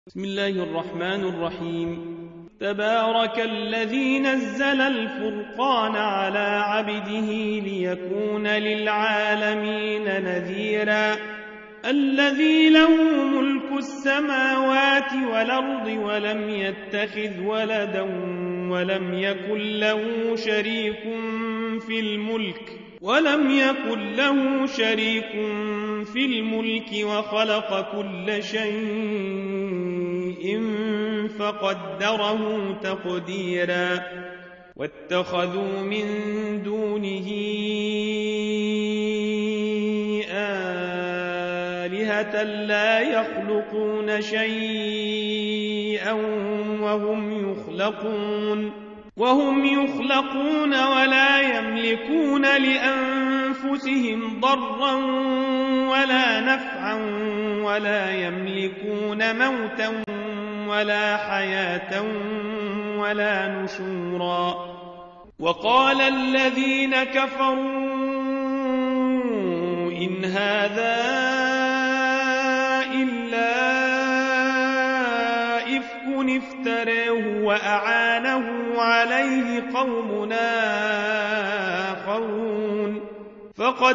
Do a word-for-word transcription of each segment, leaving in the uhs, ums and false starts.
بسم الله الرحمن الرحيم. تبارك الذي نزل الفرقان على عبده ليكون للعالمين نذيرا الذي له ملك السماوات والأرض ولم يتخذ ولدا ولم يكن له شريك في الملك ولم يكن له شريك في الملك وخلق كل شيء فقدره تقديرا واتخذوا من دونه آلهة لا يخلقون شيئا وهم يخلقون وهم يخلقون ولا يملكون لأنفسهم ضرا ولا نفعا ولا يملكون موتا ولا حياة ولا نشورا. وقال الذين كفروا إن هذا إلا إفك افتراه وأعانه عليه قوم آخرون فقد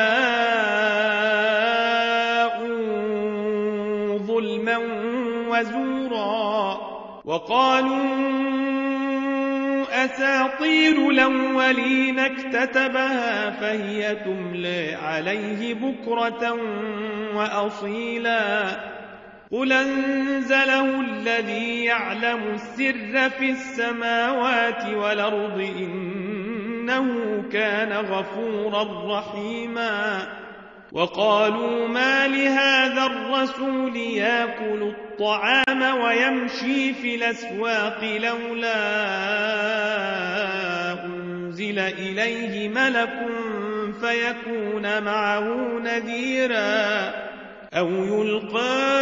جاءوا ظلما وزورا وقالوا أساطير الأولين اكتتبها فهي تملى عليه بكرة وأصيلا قل أنزله الذي يعلم السر في السماوات والأرض إنه كان غفورا رحيما. وقالوا ما لهذا الرسول يأكل الطعام ويمشي في الأسواق لولا أنزل إليه ملك فيكون معه نذيرا أو يلقى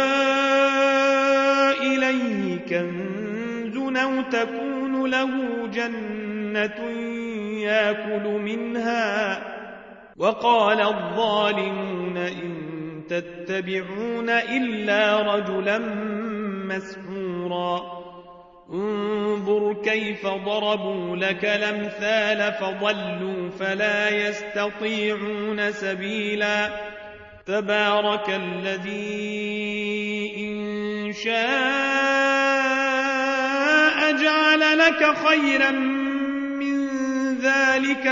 إليه كنز أو تكون له جنة يأكل منها. وقال الظالمون إن تتبعون إلا رجلا مسحورا انظر كيف ضربوا لك الأمثال فضلوا فلا يستطيعون سبيلا. تبارك الذي إن شاء جعل لك خيرا من ذلك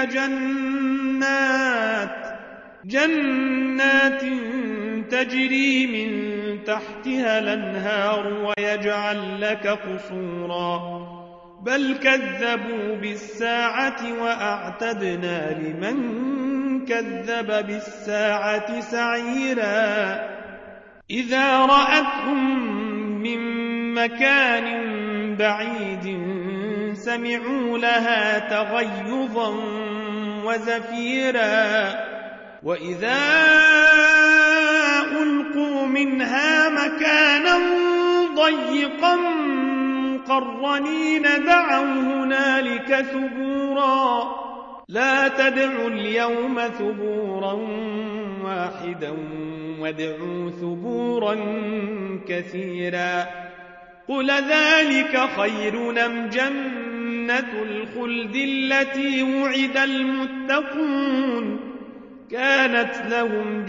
جنات جنات تجري من تحتها الأنهار ويجعل لك قصورا بل كذبوا بالساعة وأعتدنا لمن كذب بالساعة سعيرا. إذا رأتهم من مكان بعيد سمعوا لها تغيظا وزفيرا وإذا ألقوا منها مكانا ضيقا مقرنين دعوا هنالك ثبورا لا تدعوا اليوم ثبورا واحدا وادعوا ثبورا كثيرا. قل ذلك خير أم جنة الخلد التي وعد المتقون كانت لهم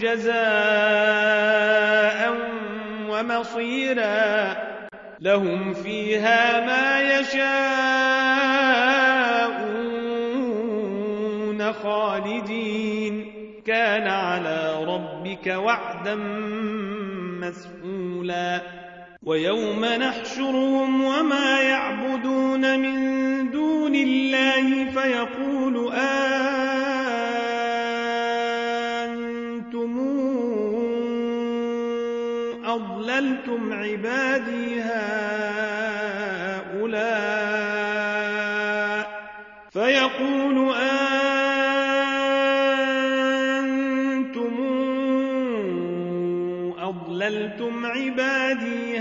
جزاء ومصيرا لهم فيها ما يشاءون خالدين كان على ربك وعدا مسئولا. ويوم نحشرهم وما يعبدون من دون الله فيقول أنتم أضللتم عبادي هؤلاء فيقول أنتم أضللتم عبادي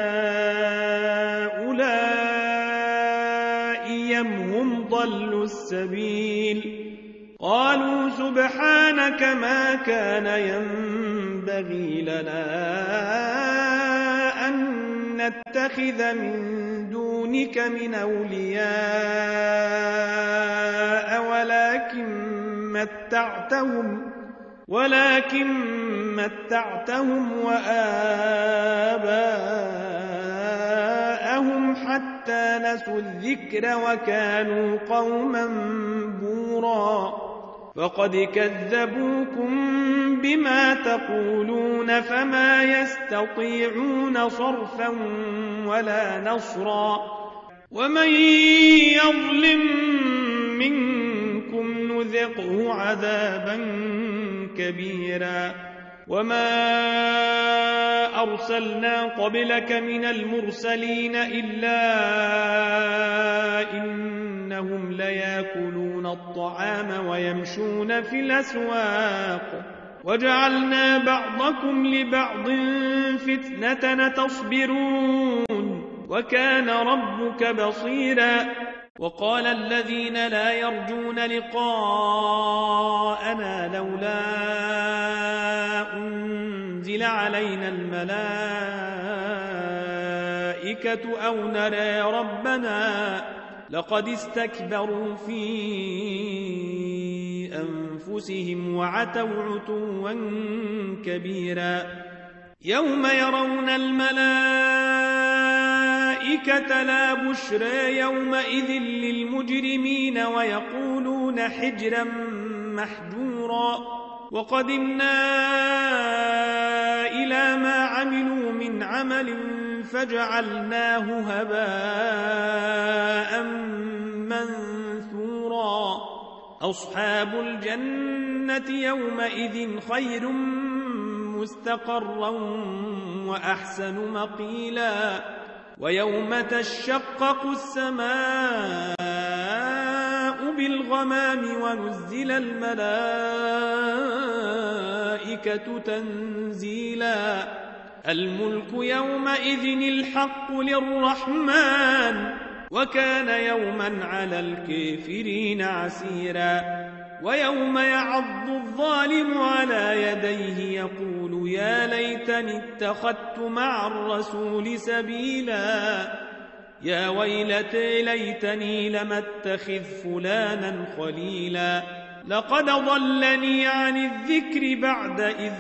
هؤلاء أم هم ضلوا السبيل قالوا سبحانك ما كان ينبغي لنا أن نتخذ من دونك من أولياء ولكن متعتهم ولكن متعتهم وآباءهم حتى نسوا الذكر وكانوا قوما بورا فقد كذبوكم بما تقولون فما يستطيعون صرفا ولا نصرا ومن يظلم منكم نذقه عذابا كبيرا وما أرسلنا قبلك من المرسلين إلا إنهم ليأكلون الطعام ويمشون في الأسواق وجعلنا بعضكم لبعض فتنة تصبرون وكان ربك بصيرا وقال الذين لا يرجون لقاءنا لولا أنزل علينا الملائكة أو نرى ربنا لقد استكبروا في أنفسهم وعتوا عتوا كبيرا يوم يرون الملائكة لا بشرى يومئذ للمجرمين ويقولون حجرا محجورا وقدمنا إلى ما عملوا من عمل فجعلناه هباء منثورا أصحاب الجنة يومئذ خير مستقرا وأحسن مقيلا ويوم تشقق السماء بالغمام ونزل الملائكة تنزيلا الملك يومئذ الحق للرحمن وكان يوما على الكافرين عسيرا ويوم يعض الظالم على يديه يقول يا ليتني اتخذت مع الرسول سبيلا يا ويلتى ليتني لم اتخذ فلانا خليلا لقد ضلني عن الذكر بعد إذ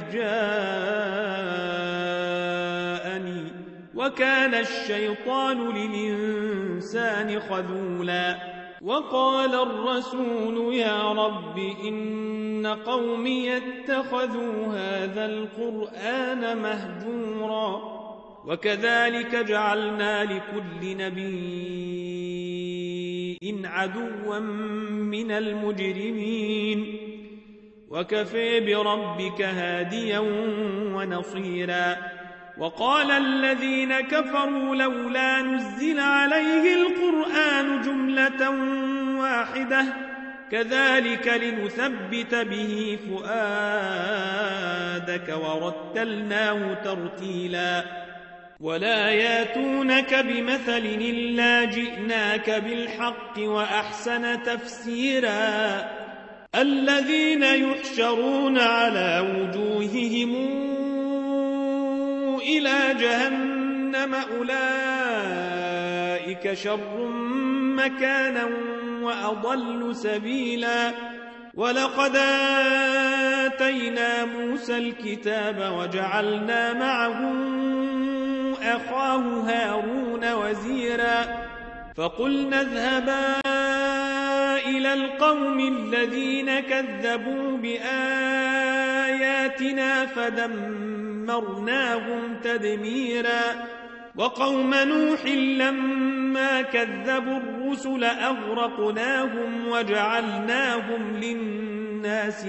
جاءني وكان الشيطان للإنسان خذولا وقال الرسول يا رب إن قومي اتخذوا هذا القرآن مهجورا وكذلك جعلنا لكل نبي عدوا من المجرمين وكفى بربك هاديا ونصيرا وقال الذين كفروا لولا نزل عليه القرآن جملة واحدة كذلك لنثبت به فؤادك ورتلناه ترتيلا ولا ياتونك بمثل إلا جئناك بالحق وأحسن تفسيرا الذين يحشرون على وجوههم إلى جهنم أولئك شر مكانا وأضل سبيلا ولقد آتينا موسى الكتاب وجعلنا معه أخاه هارون وزيرا فقلنا اذهبا إلى القوم الذين كذبوا بآياتنا فدمرناهم تدميرا وقوم نوح لما كذبوا الرسل أغرقناهم وجعلناهم للناس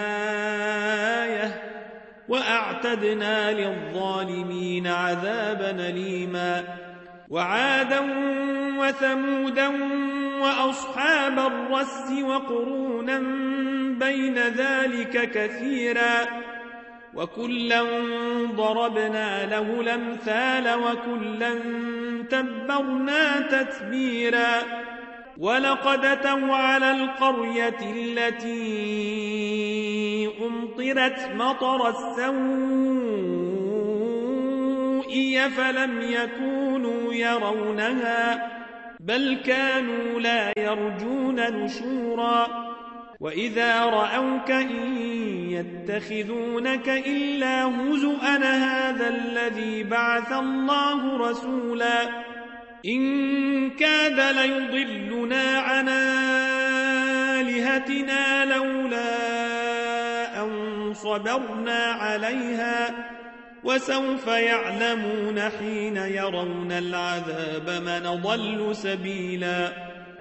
آية وأعتدنا للظالمين عذابا أليما وعادا وثمودا وأصحاب الرس وقرونا بين ذلك كثيرا وكلا ضربنا له الأمثال وكلا تبرنا تتبيرا ولقد أتوا على القرية التي أمطرت مطر السوء رؤي فلم يكونوا يرونها بل كانوا لا يرجون نشورا وإذا رأوك إن يتخذونك إلا هزؤا هذا الذي بعث الله رسولا إن كاد ليضلنا عن آلهتنا لولا أن صبرنا عليها وسوف يعلمون حين يرون العذاب من ضل سبيلا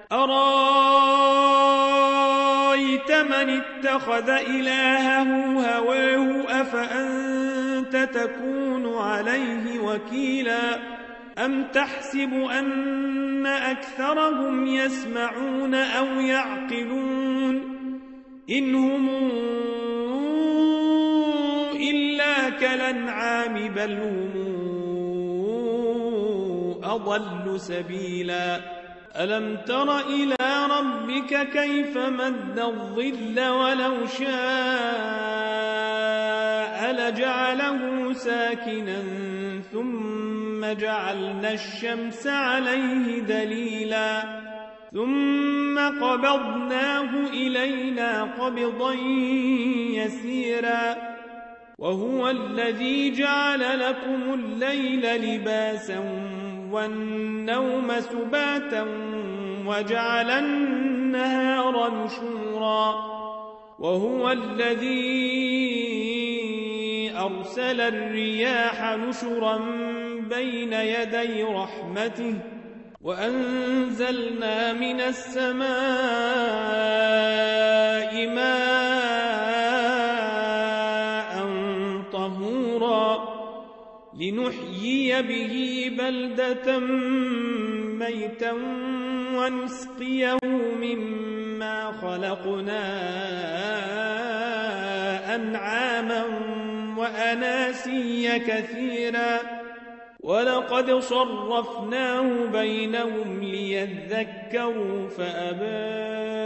أرأيت من اتخذ إلهه هواه أفأنت تكون عليه وكيلا أم تحسب أن أكثرهم يسمعون أو يعقلون إن هم إلا كالأنعام بل هم أضل سبيلا ألم تر إلى ربك كيف مد الظل ولو شاء لجعله ساكنا ثم جعلنا الشمس عليه دليلا ثم قبضناه إلينا قبضا يسيرا وهو الذي جعل لكم الليل لباسا والنوم سباتا وجعل النهار نشورا وهو الذي أرسل الرياح نشرا بين يدي رحمته وأنزلنا من السماء ماء طهورا لنحيي به بلدة ميتا ونسقيه مما خلقنا أنعاما وأناسيا كثيرا ولقد صرفناه بينهم ليذكروا فأبى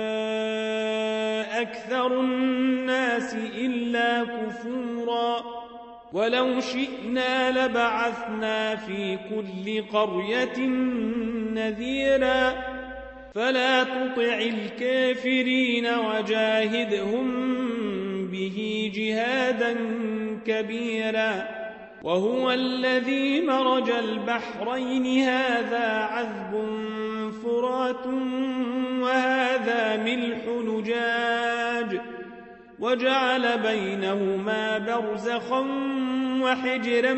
أكثر الناس إلا كفورا ولو شئنا لبعثنا في كل قرية نذيرا فلا تطع الكافرين وجاهدهم به جهادا كبيرا وهو الذي مرج البحرين هذا عذب فرات وهذا ملح نجاج وجعل بينهما برزخا وحجرا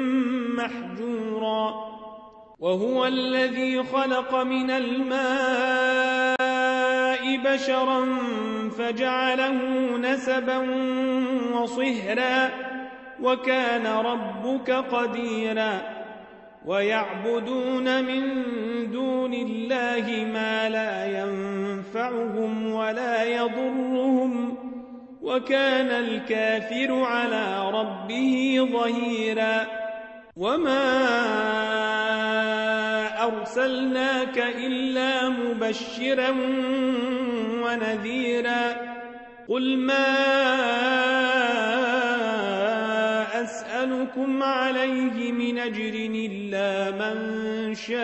محجورا وهو الذي خلق من الماء بشرا فجعله نسبا وصهرا وكان ربك قديرا ويعبدون من دون الله ما لا ينفعهم ولا يضرهم وكان الكافر على ربه ظهيرا وما أرسلناك إلا مبشرا ونذيرا قل ما أسألكم عليه من أجر إلا من شاء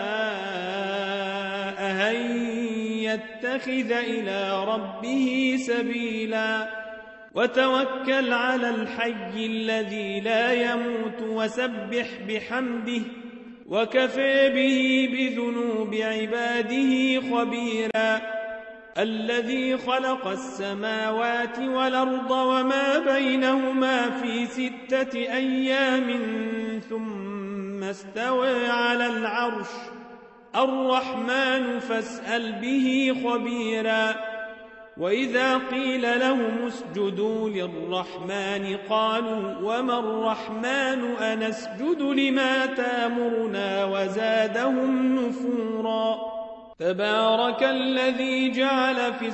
أن يتخذ إلى ربه سبيلا وتوكل على الحي الذي لا يموت وسبح بحمده وكفى به بذنوب عباده خبيرا الذي خلق السماوات والأرض وما بينهما في ستة أيام ثم استوى على العرش الرحمن فاسأل به خبيرا وإذا قيل لهم اسجدوا للرحمن قالوا وما الرحمن أنسجد لما تامرنا وزادهم نفورا تبارك الذي جعل في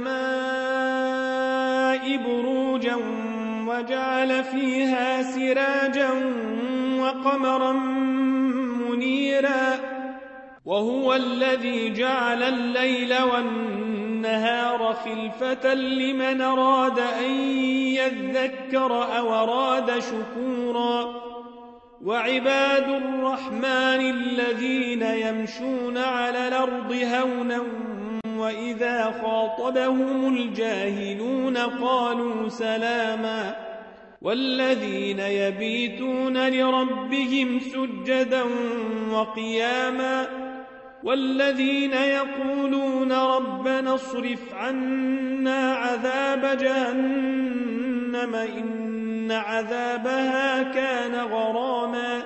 السماء بروجا وجعل فيها سراجا وقمرا منيرا وهو الذي جعل الليل والنهار خلفة لمن أراد أن يذكر أو أراد شكورا وعباد الرحمن الذين يمشون على الأرض هونا وإذا خاطبهم الجاهلون قالوا سلاما والذين يبيتون لربهم سجدا وقياما والذين يقولون ربنا اصرف عنا عذاب جهنم إن عذابها كان غراما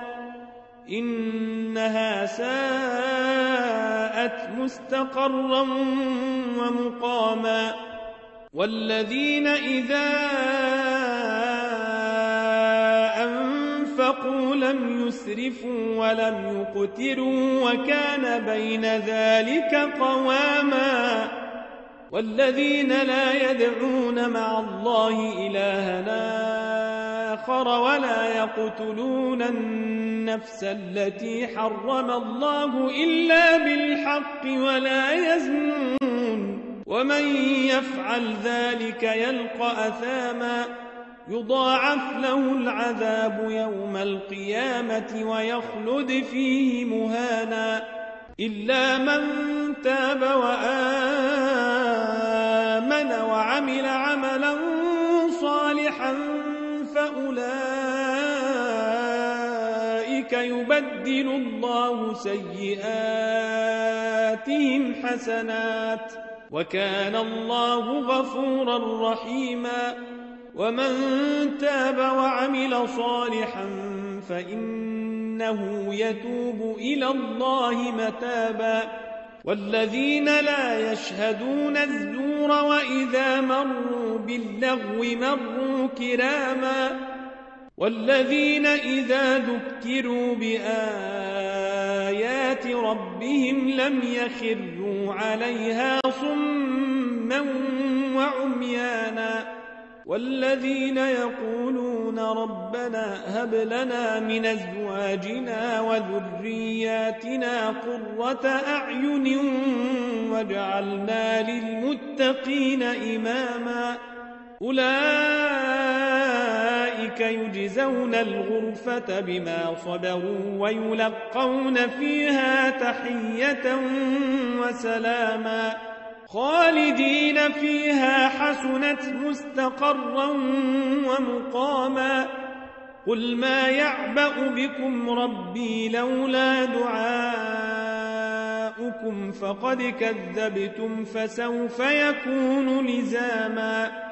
إنها ساءت مستقرا ومقاما والذين إذا أنفقوا لم يسرفوا ولم يقتروا وكان بين ذلك قواما والذين لا يدعون مع الله إلها آخر ولا يقتلون النفس التي حرم الله إلا بالحق ولا يزنون ومن يفعل ذلك يلقى أثاما يضاعف له العذاب يوم القيامة ويخلد فيه مهانا إلا من تاب وآمن وعمل عملا صالحا فأولئك يبدل الله سيئاتهم حسنات وكان الله غفورا رحيما ومن تاب وعمل صالحا فإنه يتوب إلى الله متابا والذين لا يشهدون الزور وإذا مروا باللغو مروا كراما والذين إذا ذكروا بآيات ربهم لم يخروا عليها صما وعميانا والذين يقولون ربنا هب لنا من أزواجنا وذرياتنا قرة أعين واجعلنا للمتقين إماما أولئك يجزون الغرفة بما صبروا ويلقون فيها تحية وسلاما خالدين فيها حسنت مستقرا ومقاما قل ما يعبأ بكم ربي لولا دعاؤكم فقد كذبتم فسوف يكون لزاما